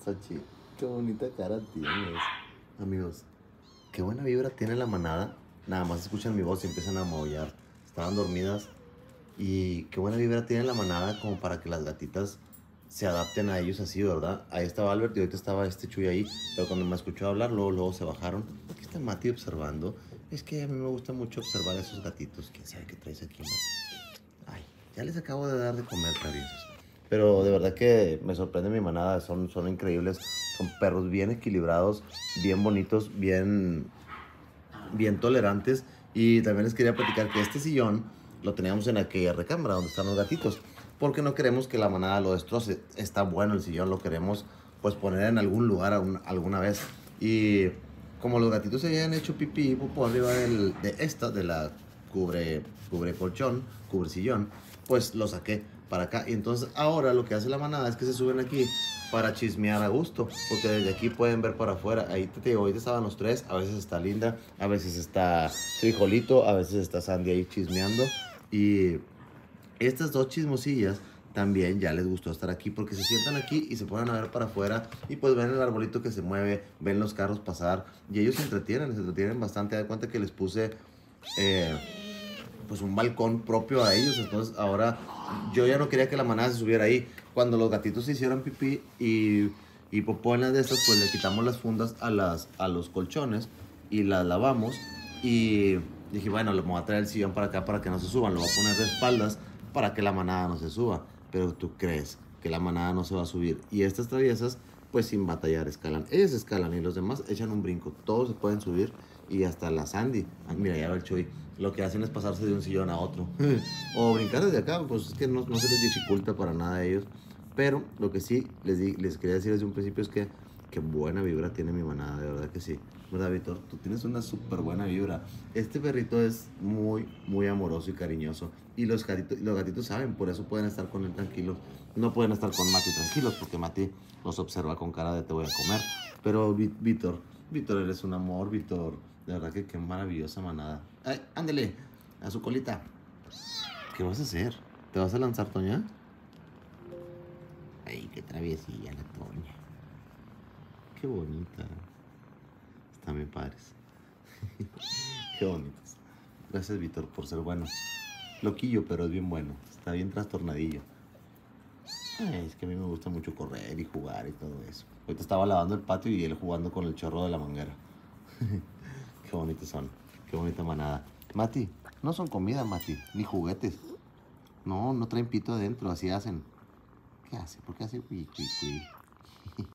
Sachi. Qué bonita cara tienes. Amigos, qué buena vibra tiene la manada. Nada más escuchan mi voz y empiezan a maullar. Estaban dormidas. Y qué buena vibra tiene la manada como para que las gatitas se adapten a ellos así, ¿verdad? Ahí estaba Albert y ahorita estaba este Chuy ahí. Pero cuando me escuchó hablar, luego se bajaron. Aquí está Mati observando. Es que a mí me gusta mucho observar a esos gatitos. ¿Quién sabe qué traes aquí, Mati? Ay, ya les acabo de dar de comer, traviesos. Pero de verdad que me sorprende mi manada. Son increíbles. Son perros bien equilibrados, bien bonitos, bien tolerantes. Y también les quería platicar que este sillón lo teníamos en aquella recámara donde están los gatitos, porque no queremos que la manada lo destroce. Está bueno el sillón, lo queremos pues poner en algún lugar alguna vez. Y como los gatitos se habían hecho pipí y popó arriba de la cubre colchón, cubre sillón, pues lo saqué para acá. Y entonces ahora lo que hace la manada es que se suben aquí para chismear a gusto, porque desde aquí pueden ver para afuera. Ahí te digo, ahorita estaban los tres, a veces está Linda, a veces está Frijolito, a veces está Sandy ahí chismeando. Y estas dos chismosillas también ya les gustó estar aquí porque se sientan aquí y se ponen a ver para afuera y pues ven el arbolito que se mueve, ven los carros pasar y ellos se entretienen bastante. Da cuenta que les puse pues un balcón propio a ellos. Entonces ahora yo ya no quería que la manada se subiera ahí. Cuando los gatitos se hicieron pipí y popó en las de estas, pues le quitamos las fundas a los colchones y las lavamos. Y dije, bueno, le voy a traer el sillón para acá para que no se suban. Lo voy a poner de espaldas para que la manada no se suba. Pero tú crees que la manada no se va a subir. Y estas traviesas, pues sin batallar, escalan. Ellas escalan y los demás echan un brinco. Todos se pueden subir y hasta la Sandy. Ah, mira, ya va el Chuy. Lo que hacen es pasarse de un sillón a otro. O brincar desde acá, pues es que no se les dificulta para nada a ellos. Pero lo que sí les quería decir desde un principio es que qué buena vibra tiene mi manada, de verdad que sí. ¿Verdad, Víctor? Tú tienes una súper buena vibra. Este perrito es muy amoroso y cariñoso. Y los gatitos saben, por eso pueden estar con él tranquilos. No pueden estar con Mati tranquilos, porque Mati los observa con cara de te voy a comer. Pero Víctor, eres un amor, Víctor. De verdad que qué maravillosa manada. ¡Ay, ándale! A su colita. ¿Qué vas a hacer? ¿Te vas a lanzar, Toña? Ay, qué traviesilla la Toña. Qué bonita. Están bien padres. Qué bonitos. Gracias, Víctor, por ser bueno. Loquillo, pero es bien bueno. Está bien trastornadillo. Ay, es que a mí me gusta mucho correr y jugar y todo eso. Ahorita estaba lavando el patio y él jugando con el chorro de la manguera. Qué bonitos son. Qué bonita manada. Mati, no son comida, Mati, ni juguetes. No traen pito adentro, así hacen. ¿Qué hace? ¿Por qué hace? Cuy, cuy, cuy.